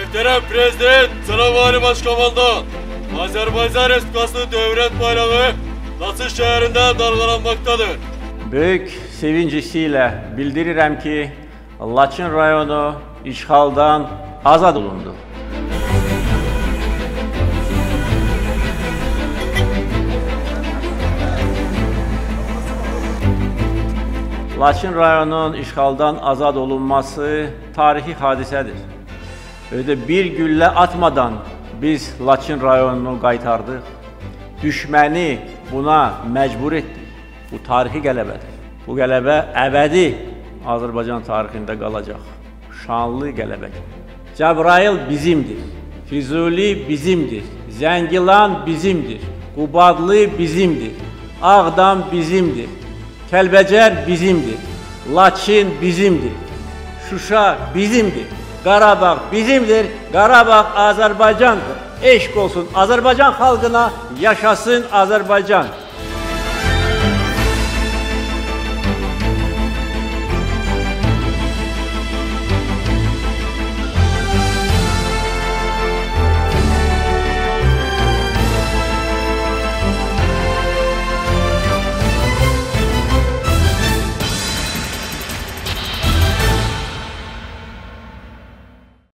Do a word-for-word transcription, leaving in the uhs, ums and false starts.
Muhterem Prezident, Selamünaleyküm Başkomandan. Azerbaycan Respublikası Devlet Bayrağı Laçın şehrinde dalgalanmaktadır. Büyük sevinç hissiyle bildirirəm ki, Laçın rayonu işğaldan azad olundu. Laçın rayonunun işğaldan azad olunması tarihi hadisədir. Öyle bir güllə atmadan biz Laçın rayonunu qaytardıq. Düşməni buna məcbur etdik. Bu tarihi qələbədir. Bu qələbə əbədi Azərbaycan tarixində qalacaq. Şanlı qələbədir. Cəbrayıl bizimdir. Füzuli bizimdir. Zəngilan bizimdir. Qubadlı bizimdir. Ağdam bizimdir. Kəlbəcər bizimdir. Laçın bizimdir. Şuşa bizimdir. Qarabağ bizimdir. Qarabağ Azərbaycandır. Eşq olsun Azərbaycan xalqına, yaşasın Azərbaycan.